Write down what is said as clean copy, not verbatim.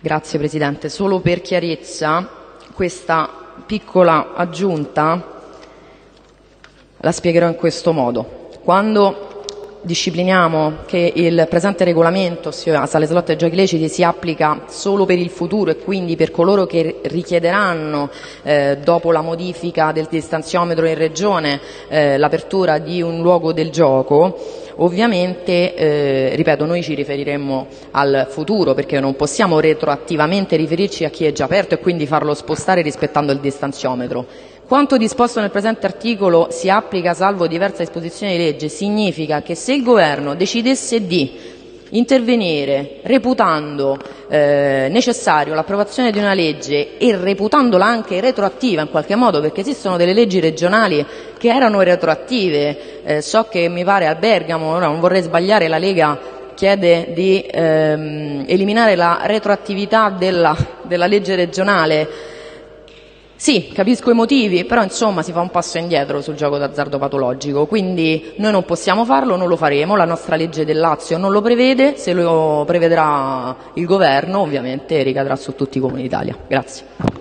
Grazie Presidente. Solo per chiarezza, questa piccola aggiunta la spiegherò in questo modo. Quando discipliniamo che il presente regolamento, ossia sale slot e giochi leciti, si applica solo per il futuro e quindi per coloro che richiederanno, dopo la modifica del distanziometro in Regione, l'apertura di un luogo del gioco, ovviamente, ripeto, noi ci riferiremmo al futuro perché non possiamo retroattivamente riferirci a chi è già aperto e quindi farlo spostare rispettando il distanziometro. Quanto disposto nel presente articolo si applica salvo diversa disposizione di legge significa che se il Governo decidesse di intervenire reputando necessario l'approvazione di una legge e reputandola anche retroattiva in qualche modo, perché esistono delle leggi regionali che erano retroattive, so che mi pare a Bergamo, ora non vorrei sbagliare, la Lega chiede di eliminare la retroattività della legge regionale. Sì, capisco i motivi, però insomma si fa un passo indietro sul gioco d'azzardo patologico, quindi noi non possiamo farlo, non lo faremo, la nostra legge del Lazio non lo prevede, se lo prevederà il Governo ovviamente ricadrà su tutti i Comuni d'Italia. Grazie.